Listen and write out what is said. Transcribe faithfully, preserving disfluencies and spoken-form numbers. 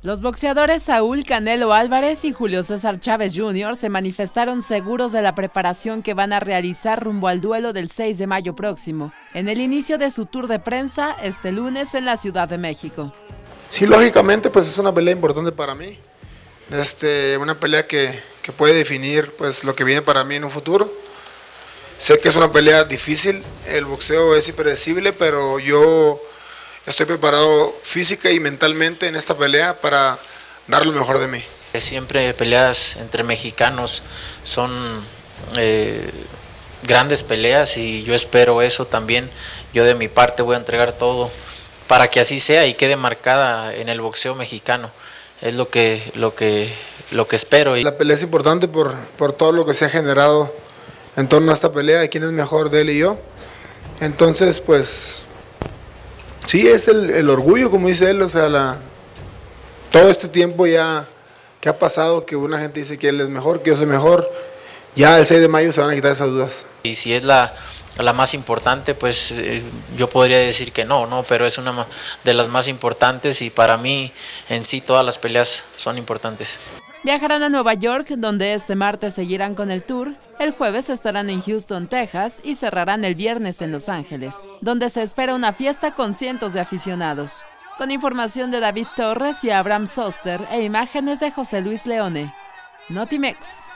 Los boxeadores Saúl Canelo Álvarez y Julio César Chávez junior se manifestaron seguros de la preparación que van a realizar rumbo al duelo del seis de mayo próximo, en el inicio de su tour de prensa este lunes en la Ciudad de México. Sí, lógicamente, pues es una pelea importante para mí, este, una pelea que, que puede definir pues lo que viene para mí en un futuro. Sé que es una pelea difícil, el boxeo es impredecible, pero yo estoy preparado física y mentalmente en esta pelea para dar lo mejor de mí. Siempre peleas entre mexicanos son eh, grandes peleas y yo espero eso también. Yo de mi parte voy a entregar todo para que así sea y quede marcada en el boxeo mexicano. Es lo que, lo que, lo que espero. La pelea es importante por, por todo lo que se ha generado en torno a esta pelea, de quién es mejor, de él y yo. Entonces, pues sí, es el, el orgullo, como dice él, o sea, la, todo este tiempo ya que ha pasado, que una gente dice que él es mejor, que yo soy mejor, ya el seis de mayo se van a quitar esas dudas. Y si es la, la más importante, pues eh, yo podría decir que no, no, pero es una de las más importantes y para mí en sí todas las peleas son importantes. Viajarán a Nueva York, donde este martes seguirán con el tour, el jueves estarán en Houston, Texas y cerrarán el viernes en Los Ángeles, donde se espera una fiesta con cientos de aficionados. Con información de David Torres y Abraham Soster e imágenes de José Luis Leone. Notimex.